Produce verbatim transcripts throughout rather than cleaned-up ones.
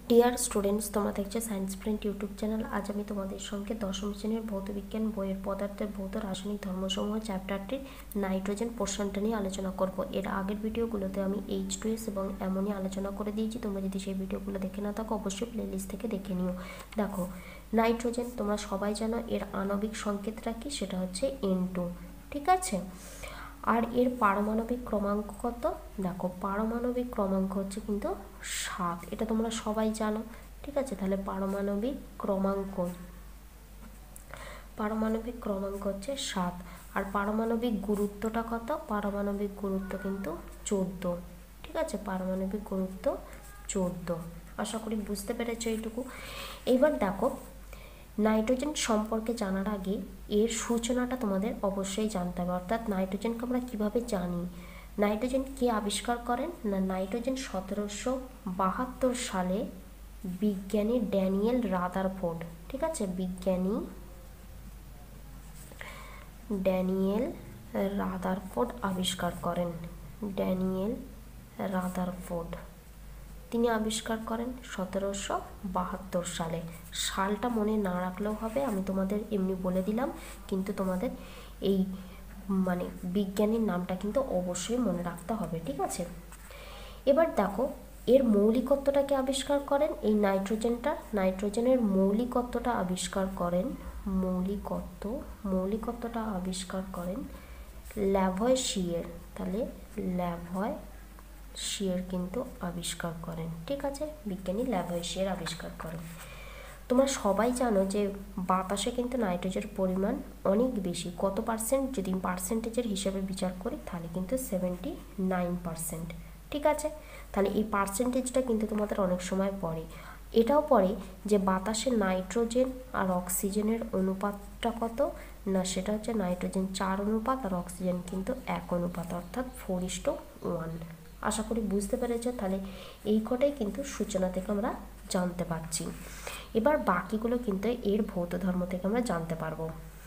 Dear students, তোমরা দেখছো science friend YouTube channel. আজ আমি তোমাদের সঙ্গে দশম শ্রেণীর ভৌতবিজ্ঞান বইয়ের পদার্থের ভৌত রাসায়নিক ধর্মসমূহ চ্যাপ্টারটির নাইট্রোজেন পোর্শনটা নিয়ে আলোচনা করব। এর আগের ভিডিওগুলোতে আমি এইচ টু এস এবং অ্যামোনিয়া আলোচনা করে দিয়েছি। তোমরা যদি সেই ভিডিওগুলো দেখে না থাকো অবশ্যই প্লেলিস্ট থেকে দেখে নিও। দেখো, নাইট্রোজেন তোমরা সবাই জানো এর আণবিক সংকেতটা কি, সেটা হচ্ছে এন টু। ঠিক আছে, আর এর পারমাণবিক ক্রমাঙ্ক কত? দেখো, পারমাণবিক ক্রমাঙ্ক হচ্ছে কিন্তু সাত, এটা তোমরা সবাই জানো। ঠিক আছে, তাহলে পারমাণবিক ক্রমাঙ্ক পারমাণবিক ক্রমাঙ্ক হচ্ছে সাত। আর পারমাণবিক গুরুত্বটা কত? পারমাণবিক গুরুত্ব কিন্তু চোদ্দ। ঠিক আছে, পারমাণবিক গুরুত্ব চোদ্দ। আশা করি বুঝতে পেরেছো এইটুকু। এইবার দেখো, নাইট্রোজেন সম্পর্কে জানার আগে এর সূচনাটা তোমাদের অবশ্যই জানতে হবে, অর্থাৎ নাইট্রোজেনকে আমরা কীভাবে জানি। নাইট্রোজেন কে আবিষ্কার করেন না, নাইট্রোজেন সতেরোশো বাহাত্তর সালে বিজ্ঞানী ড্যানিয়েল রাদারফোর্ড, ঠিক আছে, বিজ্ঞানী ড্যানিয়েল রাদারফোর্ড আবিষ্কার করেন। ড্যানিয়েল রাদারফোর্ড তিনি আবিষ্কার করেন সতেরোশো বাহাত্তর সালে। সালটা মনে না রাখলেও হবে, আমি তোমাদের এমনি বলে দিলাম, কিন্তু তোমাদের এই মানে বিজ্ঞানীর নামটা কিন্তু অবশ্যই মনে রাখতে হবে। ঠিক আছে, এবার দেখো এর মৌলিকত্বটাকে আবিষ্কার করেন এই নাইট্রোজেনটা। নাইট্রোজেনের মৌলিকত্বটা আবিষ্কার করেন মৌলিকত্ব মৌলিকত্বটা আবিষ্কার করেন ল্যাভয়েশিয়ের। তাহলে ল্যাভয় শিয়ার কিন্তু আবিষ্কার করেন। ঠিক আছে, বিজ্ঞানী ল্যাভয়েশিয়ার আবিষ্কার করেন। তোমরা সবাই জানো যে বাতাসে কিন্তু নাইট্রোজেনের পরিমাণ অনেক বেশি। কত পার্সেন্ট? যদি পার্সেন্টেজের হিসাবে বিচার করি তাহলে কিন্তু সেভেন্টি নাইন পার্সেন্ট। ঠিক আছে, তাহলে এই পার্সেন্টেজটা কিন্তু তোমাদের অনেক সময় পড়ে। এটাও পড়ে যে বাতাসে নাইট্রোজেন আর অক্সিজেনের অনুপাতটা কত না, সেটা হচ্ছে নাইট্রোজেন চার অনুপাত আর অক্সিজেন কিন্তু এক অনুপাত, অর্থাৎ ফোর ইস টু ওয়ান। আশা করি বুঝতে পেরেছো। তাহলে এই কটাই কিন্তু সূচনা থেকে আমরা জানতে পারছি। এবার বাকিগুলো কিন্তু এর ভৌত ধর্ম থেকে আমরা জানতে পারবো।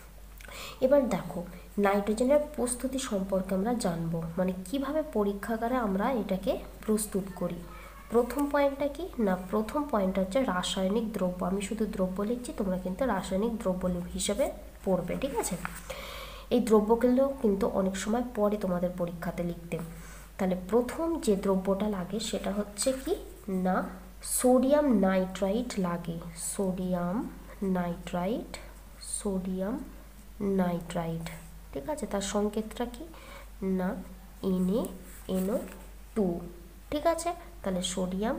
এবার দেখো, নাইট্রোজেনের প্রস্তুতি সম্পর্কে আমরা জানবো, মানে কিভাবে পরীক্ষাগারে আমরা এটাকে প্রস্তুত করি। প্রথম পয়েন্টটা কি না, প্রথম পয়েন্টটা হচ্ছে রাসায়নিক দ্রব্য। আমি শুধু দ্রব্য লিখছি, তোমরা কিন্তু রাসায়নিক দ্রব্য হিসেবে পড়বে। ঠিক আছে, এই দ্রব্যগুলো কিন্তু অনেক সময় পরে তোমাদের পরীক্ষাতে লিখতে। তাহলে প্রথম যে দ্রব্যটা লাগে সেটা হচ্ছে কি না, সোডিয়াম নাইট্রাইট লাগে। সোডিয়াম নাইট্রাইট সোডিয়াম নাইট্রাইট ঠিক আছে, তার সংকেতটা কি না এনএ এনও টু। ঠিক আছে, তাহলে সোডিয়াম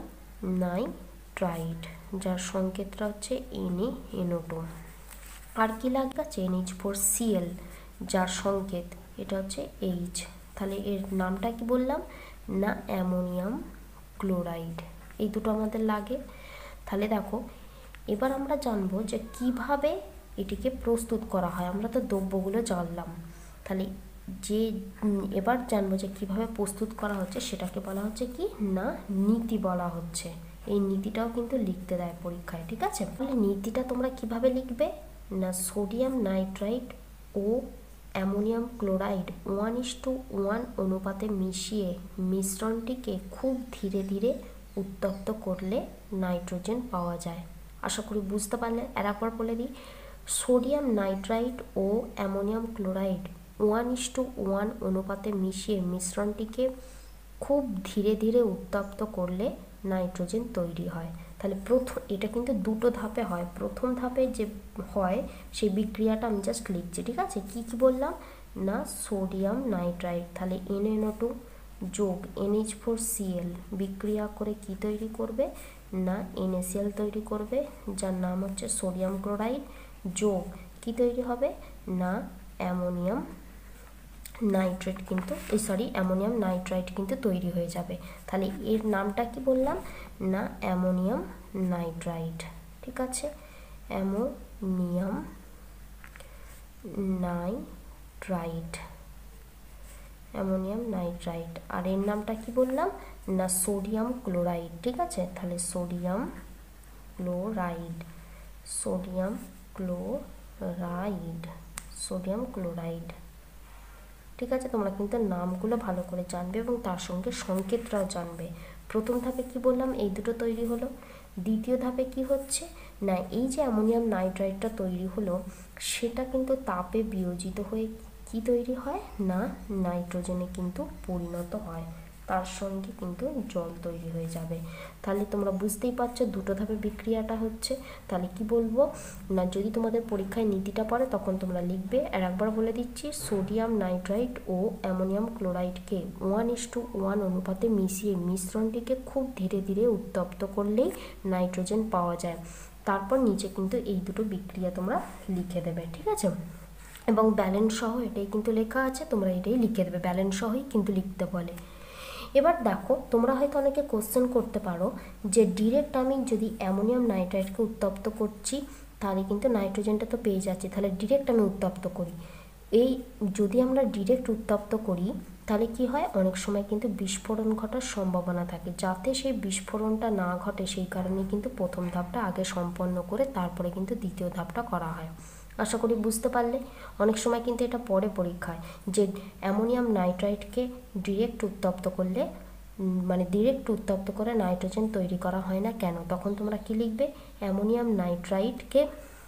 নাইট্রাইট যার সংকেতটা হচ্ছে এনএ এনও টু। আর কি লাগবে? এন এইচ ফোর সিএল যার সংকেত এটা হচ্ছে এইচ। তাহলে এর নামটা কি বললাম না, অ্যামোনিয়াম ক্লোরাইড। এই দুটো আমাদের লাগে। তাহলে দেখো, এবার আমরা জানবো যে কিভাবে এটিকে প্রস্তুত করা হয়। আমরা তো দ্রব্যগুলো জানলাম, তাহলে যে এবার জানবো যে কিভাবে প্রস্তুত করা হচ্ছে সেটাকে বলা হচ্ছে কি না নীতি বলা হচ্ছে। এই নীতিটাও কিন্তু লিখতে দেয় পরীক্ষায়। ঠিক আছে, তাহলে নীতিটা তোমরা কিভাবে লিখবে না, সোডিয়াম নাইট্রাইট ও ammonium chloride one is to one অনুপাতে মিশিয়ে মিশ্রণটিকে খুব ধীরে ধীরে উত্তপ্ত করলে নাইট্রোজেন পাওয়া যায়। আশা করি বুঝতে পারলে। আর একবার বলে দিই, সোডিয়াম নাইট্রাইট ও ammonium chloride one is to one অনুপাতে মিশিয়ে মিশ্রণটিকে খুব ধীরে ধীরে উত্তপ্ত করলে নাইট্রোজেন তৈরি হয়। তাহলে প্রথম এটা কিন্তু দুটো ধাপে হয়। প্রথম ধাপে যে হয় সেই বিক্রিয়াটা আমি জাস্ট লিখছি। ঠিক আছে, কি কি বললাম না, সোডিয়াম নাইট্রাইট তাহলে এন এন ও টু যোগ এন এইচ ফোর সিএল বিক্রিয়া করে কি তৈরি করবে না এন এ সি এল তৈরি করবে, যার নাম হচ্ছে সোডিয়াম ক্লোরাইড, যোগ কি তৈরি হবে না অ্যামোনিয়াম নাইট্রেট কিন্তু এই সরি অ্যামোনিয়াম নাইট্রাইট কিন্তু তৈরি হয়ে যাবে। তাহলে এর নামটা কি বললাম না অ্যামোনিয়াম নাইট্রাইট। ঠিক আছে, অ্যামোনিয়াম নাইট্রাইট অ্যামোনিয়াম নাইট্রাইট আর এর নামটা কি বললাম না সোডিয়াম ক্লোরাইড। ঠিক আছে, তাহলে sodium chloride sodium chloride sodium chloride ঠিক আছে, তোমরা কিন্তু নামগুলো ভালো করে জানবে এবং তার সঙ্গে সংকেতটাও জানবে। প্রথম ধাপে কি বললাম এই দুটো তৈরি হলো, দ্বিতীয় ধাপে কি হচ্ছে না, এই যে অ্যামোনিয়াম নাইট্রাইটটা তৈরি হলো সেটা কিন্তু তাপে বিয়োজিত হয়ে কি তৈরি হয় না নাইট্রোজেনে কিন্তু পরিণত হয়, তার সঙ্গে কিন্তু জল তৈরি হয়ে যাবে। তাহলে তোমরা বুঝতেই পারছো দুটো ধাপে বিক্রিয়াটা হচ্ছে। তাহলে কি বলবো না, যদি তোমাদের পরীক্ষায় নীতিটা পড়ে তখন তোমরা লিখবে। আর একবার বলে দিচ্ছি, সোডিয়াম নাইট্রাইট ও অ্যামোনিয়াম ক্লোরাইডকে ওয়ান ইস টু ওয়ান অনুপাতে মিশিয়ে মিশ্রণটিকে খুব ধীরে ধীরে উত্তপ্ত করলেই নাইট্রোজেন পাওয়া যায়। তারপর নিচে কিন্তু এই দুটো বিক্রিয়া তোমরা লিখে দেবে, ঠিক আছে? এবং ব্যালেন্স সহ এটাই কিন্তু লেখা আছে, তোমরা এটাই লিখে দেবে, ব্যালেন্স সহই কিন্তু লিখতে বলে। এবার দেখো, তোমরা হয়তো অনেকে কোশ্চেন করতে পারো যে ডিরেক্ট আমি যদি অ্যামোনিয়াম নাইট্রাইটকে উত্তপ্ত করছি তাহলে কিন্তু নাইট্রোজেনটা তো পেয়ে যাচ্ছি, তাহলে ডিরেক্ট আমি উত্তপ্ত করি। এই যদি আমরা ডিরেক্ট উত্তপ্ত করি তাহলে কি হয়, অনেক সময় কিন্তু বিস্ফোরণ ঘটার সম্ভাবনা থাকে। যাতে সেই বিস্ফোরণটা না ঘটে সেই কারণে কিন্তু প্রথম ধাপটা আগে সম্পন্ন করে তারপরে কিন্তু দ্বিতীয় ধাপটা করা হয়। আশা করি বুঝতে পারলে। অনেক সময় কিন্তু এটা পড়ে পরীক্ষায় যে অ্যামোনিয়াম নাইট্রাইটকে ডিরেক্ট উত্তপ্ত করলে মানে ডিরেক্ট উত্তপ্ত করে নাইট্রোজেন তৈরি করা হয় না কেন, তখন তোমরা কি লিখবে, অ্যামোনিয়াম নাইট্রাইটকে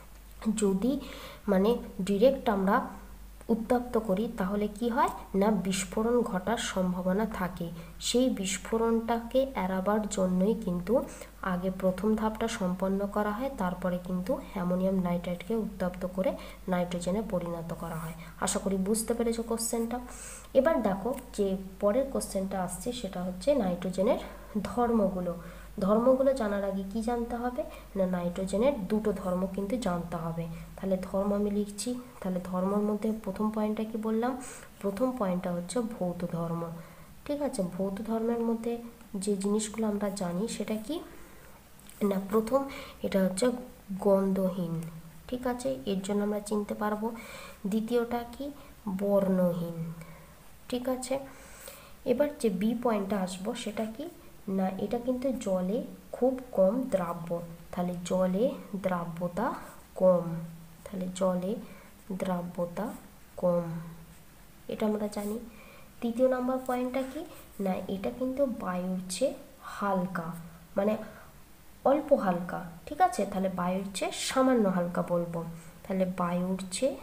যদি মানে ডিরেক্ট আমরা উত্তপ্ত করি তাহলে কি হয় না বিস্ফোরণ ঘটার সম্ভাবনা থাকে। সেই বিস্ফোরণটাকে এড়াবার জন্যই কিন্তু আগে প্রথম ধাপটা সম্পন্ন করা হয়, তারপরে কিন্তু অ্যামোনিয়াম নাইট্রাইটকে উত্তপ্ত করে নাইট্রোজেনে পরিণত করা হয়। আশা করি বুঝতে পেরেছো কোশ্চেনটা। এবার দেখো যে পরের কোশ্চেনটা আসছে সেটা হচ্ছে নাইট্রোজেনের ধর্মগুলো। ধর্মগুলো জানার আগে কি জানতে হবে না, নাইট্রোজেনের দুটো ধর্ম কিন্তু জানতে হবে। তাহলে ধর্ম আমি লিখছি। তাহলে ধর্মের মধ্যে প্রথম পয়েন্টটা কি বললাম, প্রথম পয়েন্টটা হচ্ছে ভৌত ধর্ম, ঠিক আছে? ভৌত ধর্মের মধ্যে যে জিনিসগুলো আমরা জানি সেটা কি না, প্রথম এটা হচ্ছে গন্ধহীন, ঠিক আছে, এর জন্য আমরা চিনতে পারবো। দ্বিতীয়টা কি বর্ণহীন, ঠিক আছে। এবার যে বি পয়েন্টটা আসবো সেটা কি না, এটা কিন্তু জলে খুব কম দ্রাব্য, তাহলে জলে দ্রাব্যতা কম, তাহলে জলে দ্রাব্যতা কম, এটা আমরা জানি। তৃতীয় নাম্বার পয়েন্টটা কি না, এটা কিন্তু বায়ুর চেয়ে হালকা, মানে অল্প হালকা, ঠিক আছে। তাহলে বায়ুর চেয়ে সামান্য হালকা বলবো, তাহলে বায়ুর চেয়ে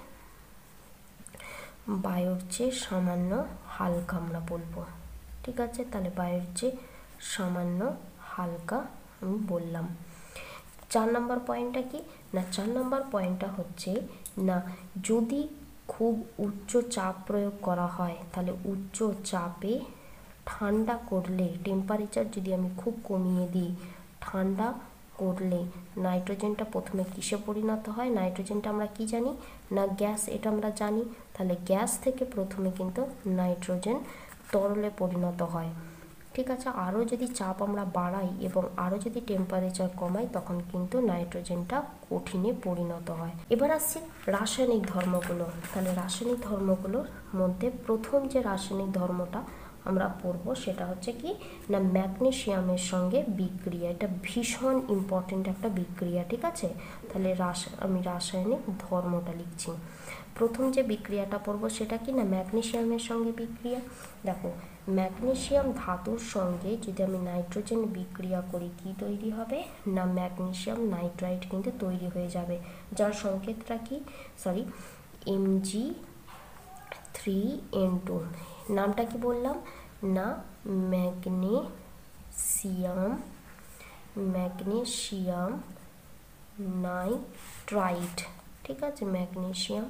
বায়ুর চেয়ে সামান্য হালকা আমরা বলবো, ঠিক আছে। তাহলে বায়ুর চেয়ে সামান্য হালকা আমি বললাম। চার নম্বর পয়েন্টটা কি না, চার নম্বর পয়েন্টটা হচ্ছে না যদি খুব উচ্চ চাপ প্রয়োগ করা হয় তাহলে উচ্চ চাপে ঠান্ডা করলে, টেম্পারেচার যদি আমি খুব কমিয়ে দিই, ঠান্ডা করলে নাইট্রোজেনটা প্রথমে কিসে পরিণত হয়, নাইট্রোজেনটা আমরা কি জানি না গ্যাস, এটা আমরা জানি। তাহলে গ্যাস থেকে প্রথমে কিন্তু নাইট্রোজেন তরলে পরিণত হয়, ঠিক আছে। আরও যদি চাপ আমরা বাড়াই এবং আরও যদি টেম্পারেচার কমাই তখন কিন্তু নাইট্রোজেনটা কঠিনে পরিণত হয়। এবার আসছি রাসায়নিক ধর্মগুলো। তাহলে রাসায়নিক ধর্মগুলোর মধ্যে প্রথম যে রাসায়নিক ধর্মটা আমরা পড়ব সেটা হচ্ছে কি না ম্যাগনেসিয়ামের সঙ্গে বিক্রিয়া, এটা ভীষণ ইম্পর্টেন্ট একটা বিক্রিয়া, ঠিক আছে। তাহলে রাস আমি রাসায়নিক ধর্মটা লিখছি। প্রথম যে বিক্রিয়াটা পড়ব সেটা কি না ম্যাগনেসিয়ামের সঙ্গে বিক্রিয়া। দেখো, ম্যাগনেসিয়াম ধাতুর সঙ্গে যদি আমি নাইট্রোজেন বিক্রিয়া করি কি তৈরি হবে না ম্যাগনেসিয়াম নাইট্রাইট কিন্তু তৈরি হয়ে যাবে, যার সংকেতটা কি sorry M G three N two. নামটা কি বললাম না ম্যাগনেসিয়াম ম্যাগনেসিয়াম নাইট্রাইট, ঠিক আছে, ম্যাগনেসিয়াম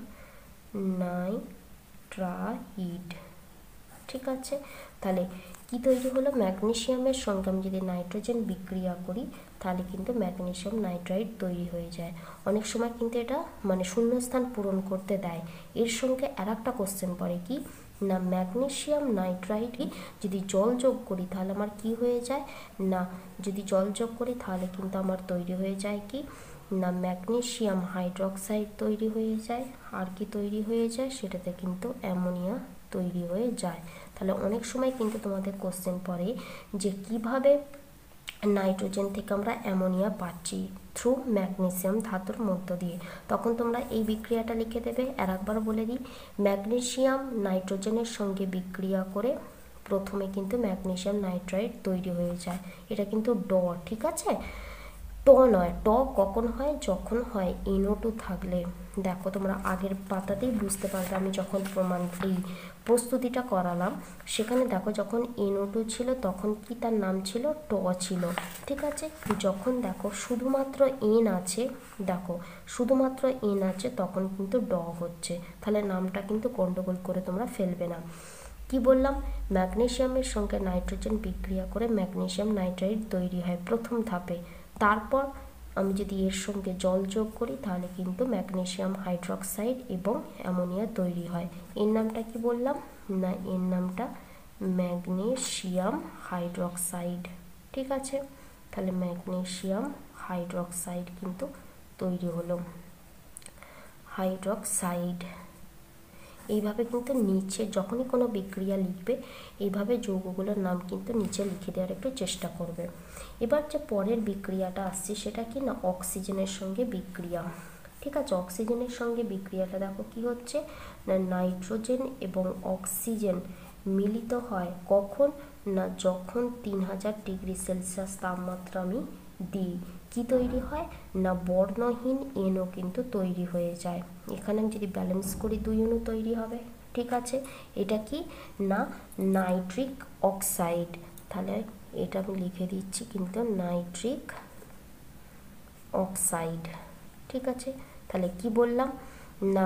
নাইট্রাইট, ঠিক আছে। তাহলে কি তৈরি হলো, ম্যাগনেসিয়ামের সঙ্গে আমি যদি নাইট্রোজেন বিক্রিয়া করি তাহলে কিন্তু ম্যাগনেসিয়াম নাইট্রাইট তৈরি হয়ে যায়। অনেক সময় কিন্তু এটা মানে শূন্যস্থান পূরণ করতে দেয়। এর সঙ্গে আর একটা কোশ্চেন পড়ে কি না ম্যাগনেসিয়াম নাইট্রাইট যদি জল যোগ করি তাহলে আমার কি হয়ে যায় না, যদি জল যোগ করি তাহলে কিন্তু আমার তৈরি হয়ে যায় কি না ম্যাগনেসিয়াম হাইড্রোক্সাইড তৈরি হয়ে যায়। আর কি তৈরি হয়ে যায় সেটাতে কিন্তু অ্যামোনিয়া তৈরি হয়ে যায়। তাহলে অনেক সময় কিন্তু তোমাদের কোশ্চেন পড়ে যে কিভাবে নাইট্রোজেন থেকে আমরা অ্যামোনিয়া পাচ্ছি থ্রু ম্যাগনেসিয়াম ধাতুর মধ্য দিয়ে, তখন তোমরা এই বিক্রিয়াটা লিখে দেবে। আর একবার বলে দিই, ম্যাগনেসিয়াম নাইট্রোজেনের সঙ্গে বিক্রিয়া করে প্রথমে কিন্তু ম্যাগনেসিয়াম নাইট্রাইট তৈরি হয়ে যায়, এটা কিন্তু ড, ঠিক আছে। ট নয়, ট কখন হয়, যখন হয় এনও টু থাকলে। দেখো তোমরা আগের পাতাতেই বুঝতে পারবে, আমি যখন প্রমাণ এই প্রস্তুতিটা করালাম সেখানে দেখো যখন এনও টু ছিল তখন কি তার নাম ছিল, ট ছিল। ঠিক আছে, যখন দেখো শুধুমাত্র এন আছে, দেখো শুধুমাত্র এন আছে তখন কিন্তু ড হচ্ছে, তাহলে নামটা কিন্তু গন্ডগোল করে তোমরা ফেলবে না। কি বললাম, ম্যাগনেসিয়ামের সঙ্গে নাইট্রোজেন বিক্রিয়া করে ম্যাগনেসিয়াম নাইট্রাইট তৈরি হয় প্রথম ধাপে। তারপর আমি যদি এর সঙ্গে জল যোগ করি তাহলে কিন্তু ম্যাগনেসিয়াম হাইড্রক্সাইড এবং অ্যামোনিয়া তৈরি হয়। এর নামটা কি বললাম না, এর নামটা ম্যাগনেসিয়াম হাইড্রক্সাইড। ঠিক আছে, তাহলে ম্যাগনেসিয়াম হাইড্রক্সাইড কিন্তু তৈরি হলো, হাইড্রক্সাইড। এইভাবে কিন্তু নিচে যখনই কোনো বিক্রিয়া লিখবে এইভাবে যৌগগুলোর নাম কিন্তু নিচে লিখে দেওয়ার একটু চেষ্টা করবে। এবার যে পরের বিক্রিয়াটা আসছে সেটা কি না, অক্সিজেনের সঙ্গে বিক্রিয়া। ঠিক আছে, অক্সিজেনের সঙ্গে বিক্রিয়াটা দেখো কি হচ্ছে না, নাইট্রোজেন এবং অক্সিজেন মিলিত হয় কখন না, যখন তিন হাজার ডিগ্রি সেলসিয়াস তাপমাত্রা আমি দিই। কি তৈরি হয় না, বর্ণহীন এনও কিন্তু তৈরি হয়ে যায়। এখানে আমি যদি ব্যালেন্স করি দুই অণু তৈরি হবে। ঠিক আছে, এটা কি না, নাইট্রিক অক্সাইড। তাহলে এটা আমি লিখে দিচ্ছি কিন্তু নাইট্রিক অক্সাইড। ঠিক আছে, তাহলে কি বললাম না,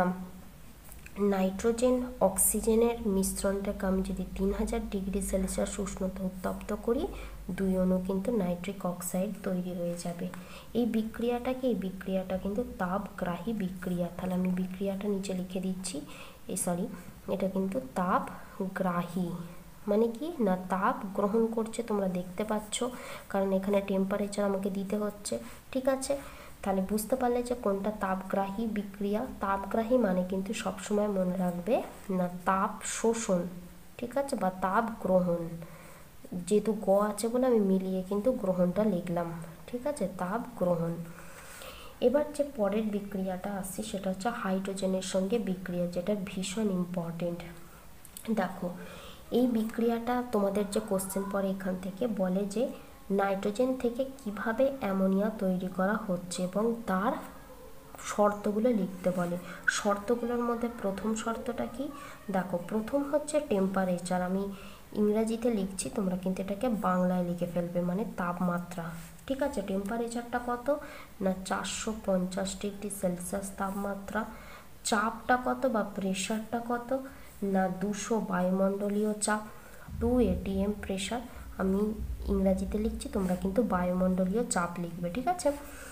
নাইট্রোজেন অক্সিজেনের মিশ্রণটাকে আমি যদি তিন হাজার ডিগ্রি সেলসিয়াস উষ্ণতা উত্তপ্ত করি, দুই অণু কিন্তু নাইট্রিক অক্সাইড তৈরি হয়ে যাবে। এই বিক্রিয়াটাকে এই বিক্রিয়াটা কিন্তু তাপগ্রাহী বিক্রিয়া। তাহলে আমি বিক্রিয়াটা নিচে লিখে দিচ্ছি, এই সরি এটা কিন্তু তাপগ্রাহী মানে কি না, তাপ গ্রহণ করছে, তোমরা দেখতে পাচ্ছ কারণ এখানে টেম্পারেচার আমাকে দিতে হচ্ছে। ঠিক আছে, তাহলে বুঝতে পারলে যে কোনটা তাপগ্রাহী বিক্রিয়া। তাপগ্রাহী মানে কিন্তু সবসময় মনে রাখবে না তাপ শোষণ, ঠিক আছে, বা তাপ গ্রহণ। যেহেতু গ আছে বলে আমি মিলিয়ে কিন্তু গ্রহণটা লিখলাম। ঠিক আছে, তাপ গ্রহণ। এবার যে পরের বিক্রিয়াটা আসছে সেটা হচ্ছে হাইড্রোজেনের সঙ্গে বিক্রিয়া, যেটা ভীষণ ইম্পর্টেন্ট। দেখো এই বিক্রিয়াটা তোমাদের যে কোশ্চেন পরে এখান থেকে বলে যে নাইট্রোজেন থেকে কিভাবে অ্যামোনিয়া তৈরি করা হচ্ছে এবং তার শর্তগুলো লিখতে বলে। শর্তগুলোর মধ্যে প্রথম শর্তটা কি, দেখো প্রথম হচ্ছে টেম্পারেচার। আমি ইংরাজিতে লিখছি, তোমরা কিন্তু এটাকে বাংলায় লিখে ফেলবে, মানে তাপমাত্রা। ঠিক আছে, টেম্পারেচারটা কত না, চারশো পঞ্চাশ ডিগ্রি সেলসিয়াস তাপমাত্রা। চাপটা কত বা প্রেশারটা কত না, দুশো বায়ুমণ্ডলীয় চাপ, টু এটিএম প্রেশার। আমি ইংরাজিতে লিখছি, তোমরা কিন্তু বায়ুমণ্ডলীয় চাপ লিখবে। ঠিক আছে,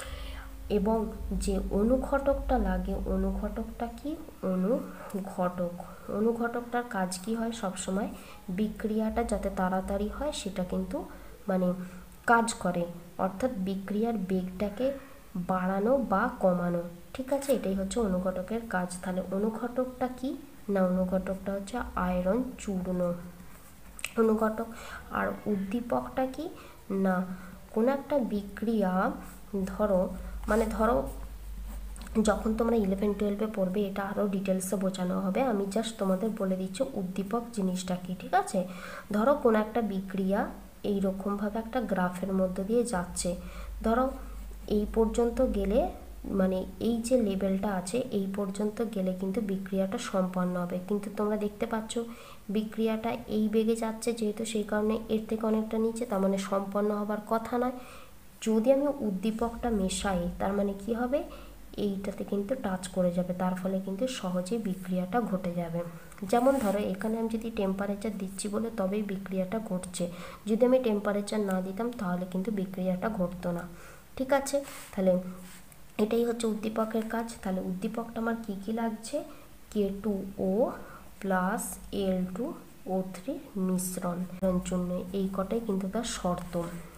এবং যে অনুঘটকটা লাগে, অনুঘটকটা কি, অনুঘটক অনুঘটকটার কাজ কি হয়, সবসময় বিক্রিয়াটা যাতে তাড়াতাড়ি হয় সেটা কিন্তু মানে কাজ করে, অর্থাৎ বিক্রিয়ার বেগটাকে বাড়ানো বা কমানো। ঠিক আছে, এটাই হচ্ছে অনুঘটকের কাজ। তাহলে অনুঘটকটা কি না, অনুঘটকটা হচ্ছে আয়রন চূর্ণ অনুঘটক। আর উদ্দীপকটা কি না, কোনো একটা বিক্রিয়া ধরো মানে ধরো যখন তোমরা ইলেভেন টুয়েলভে পড়বে এটা আরও ডিটেলসে বোঝানো হবে, আমি জাস্ট তোমাদের বলে দিচ্ছি উদ্দীপক জিনিসটা কি। ঠিক আছে, ধরো কোনো একটা বিক্রিয়া এইরকমভাবে একটা গ্রাফের মধ্য দিয়ে যাচ্ছে, ধরো এই পর্যন্ত গেলে মানে এই যে লেভেলটা আছে এই পর্যন্ত গেলে কিন্তু বিক্রিয়াটা সম্পন্ন হবে, কিন্তু তোমরা দেখতে পাচ্ছ বিক্রিয়াটা এই বেগে যাচ্ছে, যেহেতু সেই কারণে এর থেকে অনেকটা নিচে, তার মানে সম্পন্ন হবার কথা নয়। যদি আমি উদ্দীপকটা মেশাই তার মানে কি হবে, এইটাতে কিন্তু টাচ করে যাবে, তার ফলে কিন্তু সহজেই বিক্রিয়াটা ঘটে যাবে। যেমন ধরো এখানে আমি যদি টেম্পারেচার দিচ্ছি বলে তবেই বিক্রিয়াটা ঘটছে, যদি আমি টেম্পারেচার না দিতাম তাহলে কিন্তু বিক্রিয়াটা ঘটতো না। ঠিক আছে, তাহলে এটাই হচ্ছে উদ্দীপকের কাজ। তাহলে উদ্দীপকটা আমার কী কী লাগছে, K two O plus L two O three মিশ্রণ জন্য, এই কটাই কিন্তু তার শর্ত।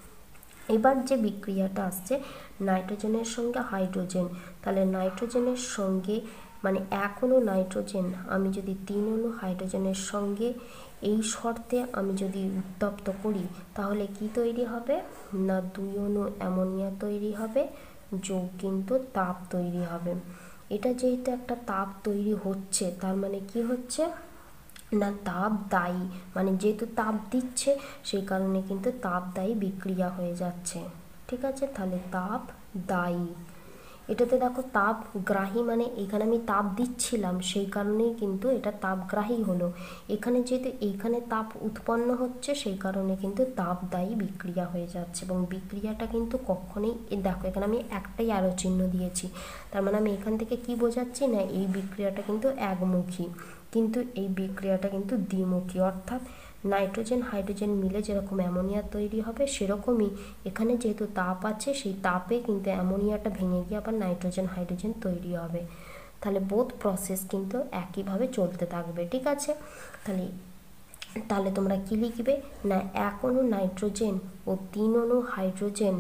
এবার যে বিক্রিয়াটা আসছে নাইট্রোজেনের সঙ্গে হাইড্রোজেন, তাহলে নাইট্রোজেনের সঙ্গে মানে এক অণু নাইট্রোজেন আমি যদি তিন অণু হাইড্রোজেনের সঙ্গে এই শর্তে আমি যদি উত্তপ্ত করি তাহলে কি তৈরি হবে না, দুই অণু অ্যামোনিয়া তৈরি হবে, যোগ কিন্তু তাপ তৈরি হবে। এটা যেহেতু একটা তাপ তৈরি হচ্ছে তার মানে কি হচ্ছে না, তাপদায়ী, মানে যেহেতু তাপ দিচ্ছে সেই কারণে কিন্তু তাপদায়ী বিক্রিয়া হয়ে যাচ্ছে। ঠিক ঠিক আছে। তাহলে তাপদায়ী, এটাতে দেখো তাপগ্রাহী মানে এখানে আমি তাপ দিচ্ছিলাম সেই কারণেই কিন্তু এটা তাপগ্রাহী হলো। এখানে যেহেতু এইখানে তাপ উৎপন্ন হচ্ছে সেই কারণে কিন্তু তাপদায়ী বিক্রিয়া হয়ে যাচ্ছে। এবং বিক্রিয়াটা কিন্তু কখনোই, দেখো এখানে আমি একটাই অ্যারো চিহ্ন দিয়েছি, তার মানে আমি এখান থেকে কি বোঝাচ্ছি না এই বিক্রিয়াটা কিন্তু একমুখী, কিন্তু এই বিক্রিয়াটা কিন্তু দ্বিমুখী। অর্থাৎ নাইট্রোজেন হাইড্রোজেন মিলে যেরকম অ্যামোনিয়া তৈরি হবে সেরকমই এখানে যেহেতু তাপ আছে সেই তাপে কিন্তু অ্যামোনিয়াটা ভেঙে গিয়ে আবার নাইট্রোজেন হাইড্রোজেন তৈরি হবে। তাহলে বোথ প্রসেস কিন্তু একইভাবে চলতে থাকবে, ঠিক আছে। তাহলে তাহলে তোমরা কি লিখবে না এক অণু নাইট্রোজেন ও তিন অণু হাইড্রোজেন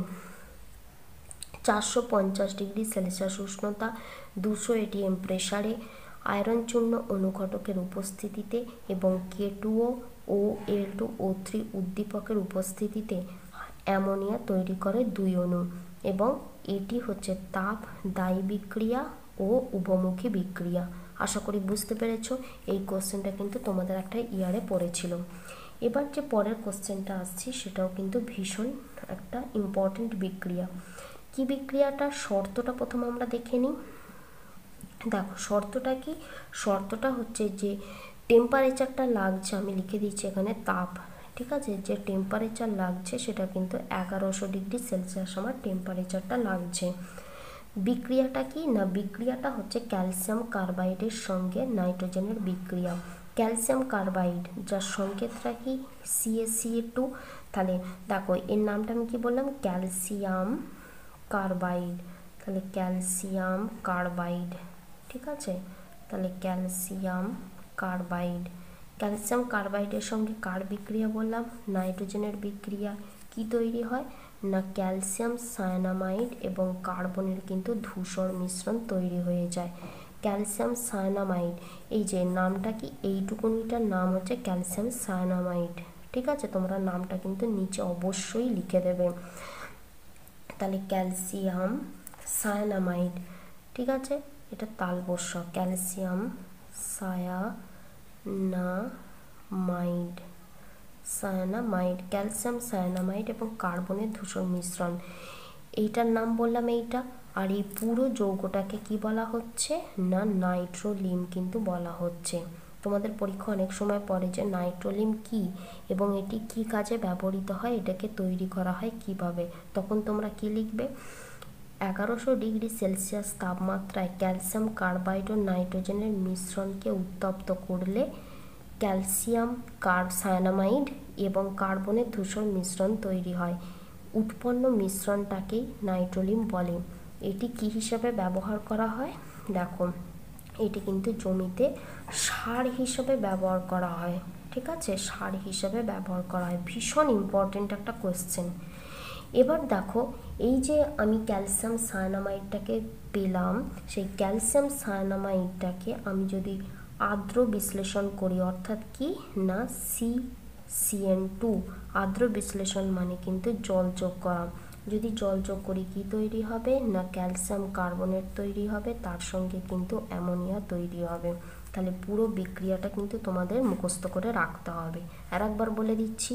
চারশো পঞ্চাশ ডিগ্রি সেলসিয়াস উষ্ণতা, দুশো এটিএম প্রেসারে আয়রন চূর্ণ অনুঘটকের উপস্থিতিতে এবং K two O L two O three উদ্দীপকের উপস্থিতিতে অ্যামোনিয়া তৈরি করে দুই অণু, এবং এটি হচ্ছে তাপদায়ী বিক্রিয়া ও উভমুখী বিক্রিয়া। আশা করি বুঝতে পেরেছ। এই কোশ্চেনটা কিন্তু তোমাদের একটা ইয়ারে পড়েছিল। এবার যে পরের কোশ্চেনটা আসছি সেটাও কিন্তু ভীষণ একটা ইম্পর্টেন্ট বিক্রিয়া। কি বিক্রিয়াটা, শর্তটা প্রথম আমরা দেখে নিই। দেখো শর্তটা কি, শর্তটা হচ্ছে যে টেম্পারেচারটা লাগছে, আমি লিখে দিচ্ছি এখানে তাপ, ঠিক আছে, যে টেম্পারেচার লাগছে সেটা কিন্তু এগারোশো ডিগ্রি সেলসিয়াস আমার টেম্পারেচারটা লাগছে। বিক্রিয়াটা কি না, বিক্রিয়াটা হচ্ছে ক্যালসিয়াম কার্বাইডের সঙ্গে নাইট্রোজেনের বিক্রিয়া। ক্যালসিয়াম কার্বাইড যার সংকেতটা কি C A C A two, তাহলে দেখো এর নামটা আমি কি বললাম ক্যালসিয়াম কার্বাইড, তাহলে ক্যালসিয়াম কার্বাইড, ঠিক আছে। তাহলে ক্যালসিয়াম কার্বাইড, ক্যালসিয়াম কার্বাইডের সঙ্গে কার বিক্রিয়া বললাম, নাইট্রোজেনের বিক্রিয়া। কি তৈরি হয় না ক্যালসিয়াম সায়ানামাইড এবং কার্বনের কিন্তু ধূসর মিশ্রণ তৈরি হয়ে যায়। ক্যালসিয়াম সায়ানামাইড, এই যে নামটা কি এইটুকুনিটার নাম হচ্ছে ক্যালসিয়াম সায়ানামাইড, ঠিক আছে। তোমরা নামটা কিন্তু নিচে অবশ্যই লিখে দেবে। তাহলে ক্যালসিয়াম সায়ানামাইড, ঠিক আছে, এটা তালবস্য, calcium cyanamide, cyanamide, calcium cyanamide এবং কার্বনের ধূসর মিশ্রণ, এইটার নাম বললাম এইটা। আর এই পুরো যৌগটাকে কি বলা হচ্ছে না নাইট্রোলিম কিন্তু বলা হচ্ছে। তোমাদের পরীক্ষা অনেক সময় পড়ে যে নাইট্রোলিম কি এবং এটি কি কাজে ব্যবহৃত হয়, এটাকে তৈরি করা হয় কিভাবে, তখন তোমরা কি লিখবে এগারোশো ডিগ্রি সেলসিয়াস তাপমাত্রায় ক্যালসিয়াম কার্বাইড ও নাইট্রোজেনের মিশ্রণকে উত্তপ্ত করলে ক্যালসিয়াম কার্ব সায়ানামাইড এবং কার্বনের ধূসর মিশ্রণ তৈরি হয়। উৎপন্ন মিশ্রণটাকেই নাইট্রোলিম বলে। এটি কি হিসাবে ব্যবহার করা হয়, দেখো এটি কিন্তু জমিতে সার হিসাবে ব্যবহার করা হয়, ঠিক আছে, সার হিসাবে ব্যবহার করা হয়। ভীষণ ইম্পর্টেন্ট একটা কোয়েশ্চেন। এবার দেখো এই যে আমি ক্যালসিয়াম সায়ানামাইডটাকে পেলাম, সেই ক্যালসিয়াম সায়ানামাইডটাকে আমি যদি আর্দ্র বিশ্লেষণ করি, অর্থাৎ কি না সি সি এন টু, আর্দ্র বিশ্লেষণ মানে কিন্তু জল যোগ করা। যদি জল যোগ করি কি তৈরি হবে না ক্যালসিয়াম কার্বনেট তৈরি হবে, তার সঙ্গে কিন্তু অ্যামোনিয়া তৈরি হবে। তাহলে পুরো বিক্রিয়াটা কিন্তু তোমাদের মুখস্থ করে রাখতে হবে। আর একবার বলে দিচ্ছি,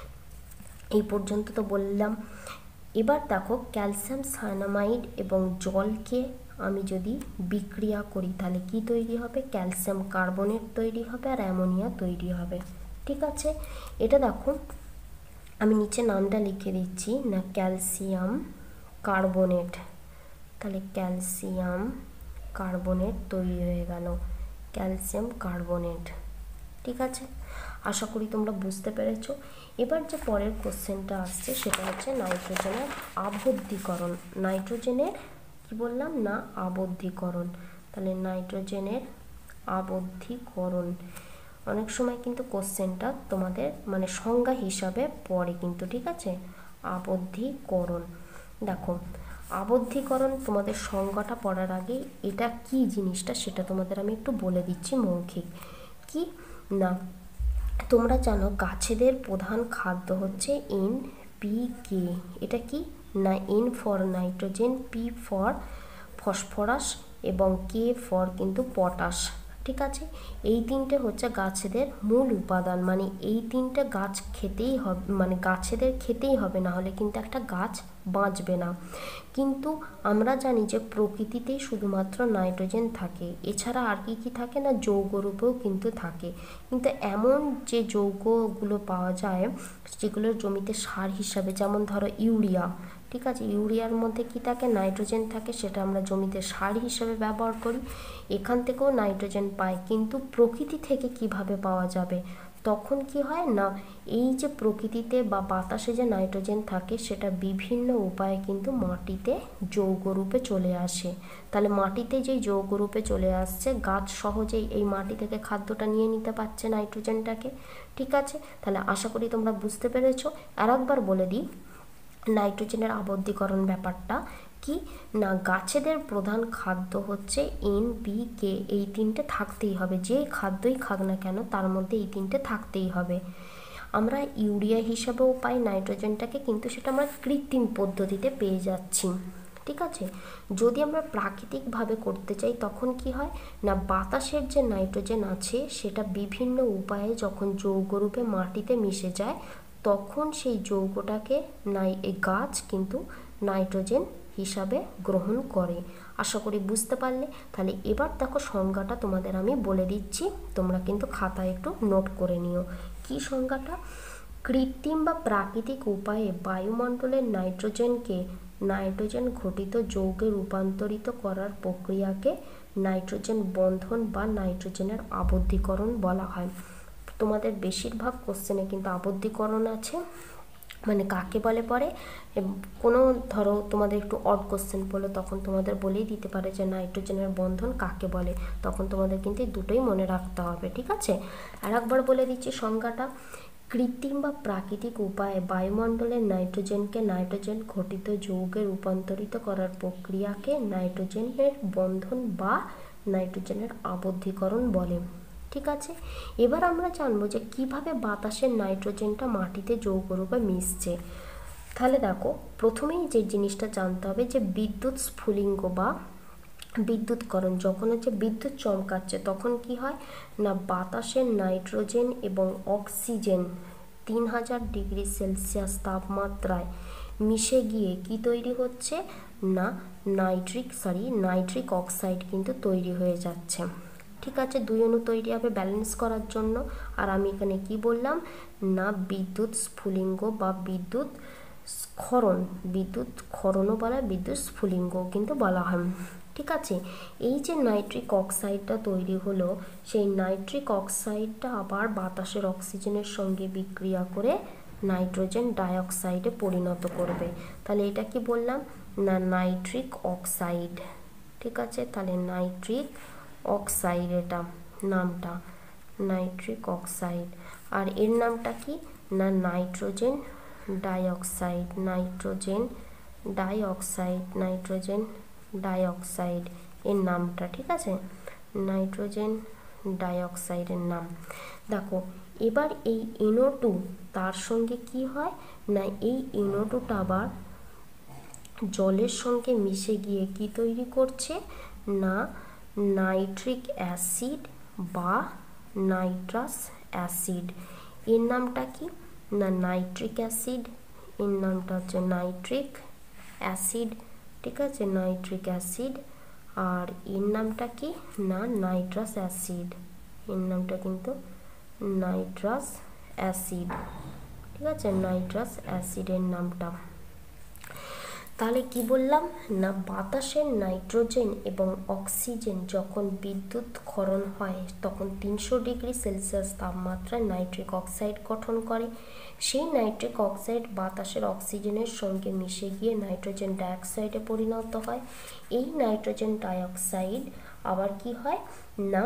এই পর্যন্ত তো বললাম। এবার দেখো ক্যালসিয়াম সায়ানামাইড এবং জলকে আমি যদি বিক্রিয়া করি তাহলে কি তৈরি হবে, ক্যালসিয়াম কার্বনেট তৈরি হবে আর অ্যামোনিয়া তৈরি হবে, ঠিক আছে। এটা দেখো আমি নিচে নামটা লিখে দিচ্ছি না ক্যালসিয়াম কার্বনেট, তাহলে ক্যালসিয়াম কার্বনেট তৈরি হয়ে গেল, ক্যালসিয়াম কার্বনেট, ঠিক আছে। আশা করি তোমরা বুঝতে পেরেছো। এবার যে পরের কোশ্চেনটা আসছে সেটা হচ্ছে নাইট্রোজেনের আবদ্ধীকরণ। নাইট্রোজেনের কি বললাম না আবদ্ধীকরণ, তাহলে নাইট্রোজেনের আবদ্ধীকরণ অনেক সময় কিন্তু কোশ্চেনটা তোমাদের মানে সংজ্ঞা হিসাবে পড়ে কিন্তু, ঠিক আছে। আবদ্ধীকরণ, দেখো আবদ্ধীকরণ তোমাদের সংজ্ঞাটা পড়ার আগে এটা কি জিনিসটা সেটা তোমাদের আমি একটু বলে দিচ্ছি মৌখিক। কি না তোমরা জানো গাছেদের প্রধান খাদ্য হচ্ছে এন পি কে, এটা কি না N for nitrogen, P for phosphorus এবং কে ফর কিন্তু পটাশ, ঠিক আছে। এই তিনটে হচ্ছে গাছেদের মূল উপাদান, মানে এই তিনটে গাছ খেতেই হবে, মানে গাছেদের খেতেই হবে, না হলে কিন্তু একটা গাছ বাঁচবে না। কিন্তু আমরা জানি যে প্রকৃতিতেই শুধুমাত্র নাইট্রোজেন থাকে, এছাড়া আর কি কি থাকে না যৌগরূপেও কিন্তু থাকে। কিন্তু এমন যে যৌগগুলো পাওয়া যায় যেগুলোর জমিতে সার হিসাবে, যেমন ধরো ইউরিয়া, ঠিক আছে, ইউরিয়ার মধ্যে কি থাকে নাইট্রোজেন থাকে, সেটা আমরা জমিতে সার হিসাবে ব্যবহার করি, এখান থেকেও নাইট্রোজেন পাই। কিন্তু প্রকৃতি থেকে কিভাবে পাওয়া যাবে? তখন কি হয় না, এই যে প্রকৃতিতে বা বাতাসে যে নাইট্রোজেন থাকে সেটা বিভিন্ন উপায়ে কিন্তু মাটিতে যৌগরূপে চলে আসে। তাহলে মাটিতে যেই যৌগরূপে চলে আসছে, গাছ সহজেই এই মাটি থেকে খাদ্যটা নিয়ে নিতে পারছে নাইট্রোজেনটাকে। ঠিক আছে, তাহলে আশা করি তোমরা বুঝতে পেরেছো। আর একবার বলে দিই নাইট্রোজেনের আবদ্ধীকরণ ব্যাপারটা কি না, গাছেদের প্রধান খাদ্য হচ্ছে এন পি কে, এই তিনটে থাকতেই হবে, যে খাদ্যই খাক না কেন তার মধ্যে এই তিনটে থাকতেই হবে। আমরা ইউরিয়া হিসাবেও পাই নাইট্রোজেনটাকে, কিন্তু সেটা আমরা কৃত্রিম পদ্ধতিতে পেয়ে যাচ্ছি। ঠিক আছে, যদি আমরা প্রাকৃতিকভাবে করতে চাই তখন কি হয় না, বাতাসের যে নাইট্রোজেন আছে সেটা বিভিন্ন উপায়ে যখন যৌগরূপে মাটিতে মিশে যায় তখন সেই যৌগটাকে নাই এই গাছ কিন্তু নাইট্রোজেন হিসাবে গ্রহণ করে। আশা করি বুঝতে পারলে। তাহলে এবার দেখো সংজ্ঞাটা তোমাদের আমি বলে দিচ্ছি, তোমরা কিন্তু খাতায় একটু নোট করে নিও। কি সংজ্ঞাটা? কৃত্রিম বা প্রাকৃতিক উপায়ে বায়ুমণ্ডলের নাইট্রোজেনকে নাইট্রোজেন ঘটিত যৌগে রূপান্তরিত করার প্রক্রিয়াকে নাইট্রোজেন বন্ধন বা নাইট্রোজেনের আবদ্ধীকরণ বলা হয়। তোমাদের বেশিরভাগ কোশ্চেনে কিন্তু আবদ্ধীকরণ আছে, মানে কাকে বলে পরে কোনো ধরো তোমাদের একটু অড কোশ্চেন বলে তখন তোমাদের বলেই দিতে পারে যে নাইট্রোজেনের বন্ধন কাকে বলে, তখন তোমাদের কিন্তু দুটোই মনে রাখতে হবে। ঠিক আছে, আর একবার বলে দিচ্ছি সংজ্ঞাটা। কৃত্রিম বা প্রাকৃতিক উপায়ে বায়ুমণ্ডলের নাইট্রোজেনকে নাইট্রোজেন ঘটিত যৌগে রূপান্তরিত করার প্রক্রিয়াকে নাইট্রোজেনের বন্ধন বা নাইট্রোজেনের আবদ্ধীকরণ বলে। ঠিক আছে, এবার আমরা জানবো যে কিভাবে বাতাসের নাইট্রোজেনটা মাটিতে যৌগরূপে মিশছে। তাহলে দেখো প্রথমেই যে জিনিসটা জানতে হবে যে বিদ্যুৎ স্ফুলিঙ্গ বা বিদ্যুৎকরণ, যখন হচ্ছে বিদ্যুৎ চমকাচ্ছে তখন কি হয় না, বাতাসের নাইট্রোজেন এবং অক্সিজেন তিন হাজার ডিগ্রি সেলসিয়াস তাপমাত্রায় মিশে গিয়ে কি তৈরি হচ্ছে না, নাইট্রিক সরি নাইট্রিক অক্সাইড কিন্তু তৈরি হয়ে যাচ্ছে। ঠিক আছে, দুই অণু তৈরি হবে ব্যালেন্স করার জন্য। আর আমি এখানে কি বললাম না, বিদ্যুৎ স্ফুলিঙ্গ বা বিদ্যুৎ ক্ষরণ, বিদ্যুৎ ক্ষরণও বলা হয়, বিদ্যুৎ স্ফুলিঙ্গও কিন্তু বলা হয়। ঠিক আছে, এই যে নাইট্রিক অক্সাইডটা তৈরি হলো সেই নাইট্রিক অক্সাইডটা আবার বাতাসের অক্সিজেনের সঙ্গে বিক্রিয়া করে নাইট্রোজেন ডাইঅক্সাইডে পরিণত করবে। তাহলে এটা কি বললাম না, নাইট্রিক অক্সাইড। ঠিক আছে, তাহলে নাইট্রিক অক্সাইড, এটা নামটা নাইট্রিক অক্সাইড। আর এর নামটা কি না, nitrogen dioxide, nitrogen dioxide, nitrogen dioxide এর নামটা। ঠিক আছে, নাইট্রোজেন ডাইঅক্সাইডের নাম। দেখো এবার এই এনও টু তার সঙ্গে কি হয় না, এই এনও টুটা আবার জলের সঙ্গে মিশে গিয়ে কি তৈরি করছে না, নাইট্রিক অ্যাসিড বা নাইট্রাস অ্যাসিড। এর নামটা কি না, নাইট্রিক অ্যাসিড, এর নামটা হচ্ছে নাইট্রিক অ্যাসিড। ঠিক আছে, নাইট্রিক অ্যাসিড। আর এর নামটা কি না, নাইট্রাস অ্যাসিড, এর নামটা কিন্তু নাইট্রাস অ্যাসিড। ঠিক আছে, নাইট্রাস অ্যাসিডের নামটা। তাহলে কি বললাম না, বাতাসের নাইট্রোজেন এবং অক্সিজেন যখন বিদ্যুৎ ক্ষরণ হয় তখন তিনশো ডিগ্রি সেলসিয়াস তাপমাত্রায় নাইট্রিক অক্সাইড গঠন করে। সেই নাইট্রিক অক্সাইড বাতাসের অক্সিজেনের সঙ্গে মিশে গিয়ে নাইট্রোজেন ডাইঅক্সাইডে পরিণত হয়। এই নাইট্রোজেন ডাইঅক্সাইড আবার কি হয় না,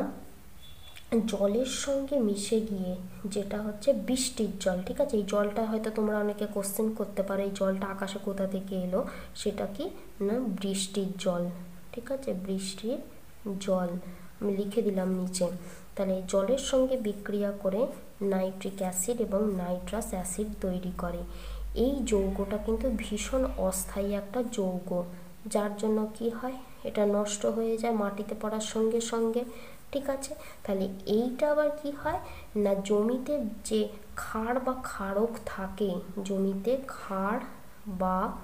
জলের সঙ্গে মিশে গিয়ে, যেটা হচ্ছে বৃষ্টির জল। ঠিক আছে, এই জলটা হয়তো তোমরা অনেকে কোশ্চেন করতে পারো এই জলটা আকাশে কোথা থেকে এলো, সেটা কি না, বৃষ্টির জল। ঠিক আছে, বৃষ্টির জল আমি লিখে দিলাম নিচে। তাহলে জলের সঙ্গে বিক্রিয়া করে নাইট্রিক অ্যাসিড এবং নাইট্রাস অ্যাসিড তৈরি করে। এই যৌগটা কিন্তু ভীষণ অস্থায়ী একটা যৌগ, যার জন্য কি হয় এটা নষ্ট হয়ে যায় মাটিতে পড়ার সঙ্গে সঙ্গে। ঠিক আছে, তাহলে এইটা আবার কি হয় না, জমিতে যে ক্ষার বা ক্ষারক থাকে, জমিতে ক্ষার বা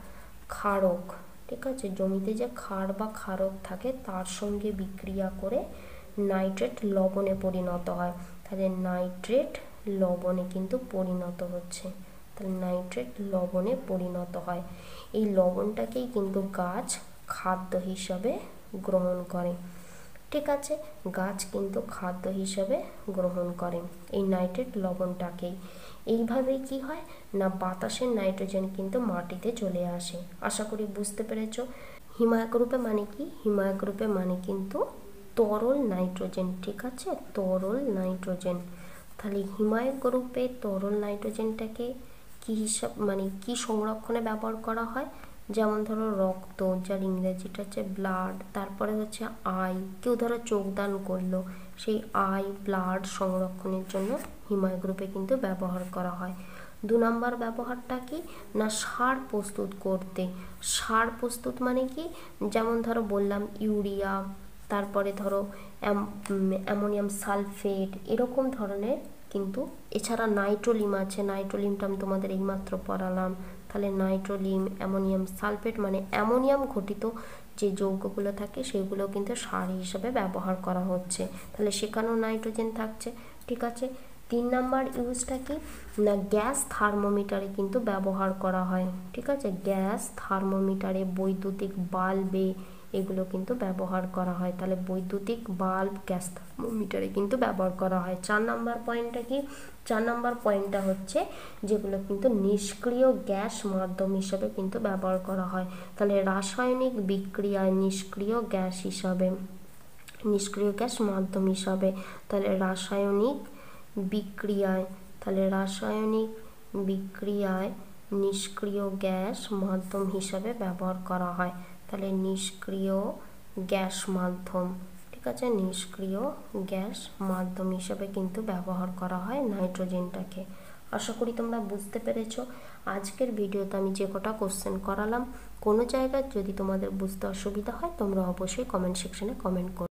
ক্ষারক, ঠিক আছে, জমিতে যে ক্ষার বা ক্ষারক থাকে তার সঙ্গে বিক্রিয়া করে নাইট্রেট লবণে পরিণত হয়। তাহলে নাইট্রেট লবণে কিন্তু পরিণত হচ্ছে, তাহলে নাইট্রেট লবণে পরিণত হয়। এই লবণটাকেই কিন্তু গাছ খাদ্য হিসাবে গ্রহণ করে, ঠিক আছে, গাছ কিন্তু খাদ্য হিসাবে গ্রহণ করে এই নাইট্রেট লবণটাকেই। এইভাবেই কি হয় না বাতাসের নাইট্রোজেন কিন্তু মাটিতে চলে আসে। আশা করি বুঝতে পেরেছো। হিমায়ক রূপে মানে কি? হিমায়ক রূপে মানে কিন্তু তরল নাইট্রোজেন, ঠিক আছে, তরল নাইট্রোজেন। তাহলে হিমায়ক রূপে তরল নাইট্রোজেনটাকে কি হিসাব মানে কি সংরক্ষণে ব্যবহার করা হয়? যেমন ধরো রক্ত, যার ইংরেজিটা হচ্ছে ব্লাড, তারপরে হচ্ছে আই, কেউ ধরো চোখদান করলো, সেই আই ব্লাড সংরক্ষণের জন্য হিমায়ক রূপে কিন্তু ব্যবহার করা হয়। দু নম্বর ব্যবহারটা কি না সার প্রস্তুত করতে। সার প্রস্তুত মানে কি? যেমন ধরো বললাম ইউরিয়া, তারপরে ধরো অ্যামোনিয়াম সালফেট, এরকম ধরনের কিন্তু। এছাড়া নাইট্রোলিম আছে, নাইট্রোলিমটা আমি তোমাদের এইমাত্র পড়ালাম। তাহলে নাইট্রোলিম, অ্যামোনিয়াম সালফেট মানে অ্যামোনিয়াম ঘটিত যে যৌগগুলো থাকে সেগুলো কিন্তু সার হিসেবে ব্যবহার করা হচ্ছে, তাহলে সেখানেও নাইট্রোজেন থাকছে, ঠিক আছে। তিন নাম্বার ইউজটা কি না গ্যাস থার্মোমিটারে কিন্তু ব্যবহার করা হয়, ঠিক আছে, গ্যাস থার্মোমিটারে, বৈদ্যুতিক বাল্বে এগুলো কিন্তু ব্যবহার করা হয়। তাহলে বৈদ্যুতিক বাল্ব, গ্যাস থার্মোমিটারে কিন্তু ব্যবহার করা হয়। চার নাম্বার পয়েন্টটা কি? চার নাম্বার পয়েন্টটা হচ্ছে যেগুলো কিন্তু নিষ্ক্রিয় গ্যাস মাধ্যম হিসাবে কিন্তু ব্যবহার করা হয়। তাহলে রাসায়নিক বিক্রিয়ায় নিষ্ক্রিয় গ্যাস হিসাবে, নিষ্ক্রিয় গ্যাস মাধ্যম হিসাবে, তাহলে রাসায়নিক বিক্রিয়ায়, তাহলে রাসায়নিক বিক্রিয়ায় নিষ্ক্রিয় গ্যাস মাধ্যম হিসাবে ব্যবহার করা হয়। তাহলে নিষ্ক্রিয় গ্যাস মাধ্যম, ঠিক আছে, নিষ্ক্রিয় গ্যাস মাধ্যম হিসাবে কিন্তু ব্যবহার করা হয় নাইট্রোজেনটাকে। আশা করি তোমরা বুঝতে পেরেছো। আজকের ভিডিওতে আমি যে কটা কোশ্চেন করালাম, কোনো জায়গায় যদি তোমাদের বুঝতে অসুবিধা হয় তোমরা অবশ্যই কমেন্ট সেকশনে কমেন্ট করো।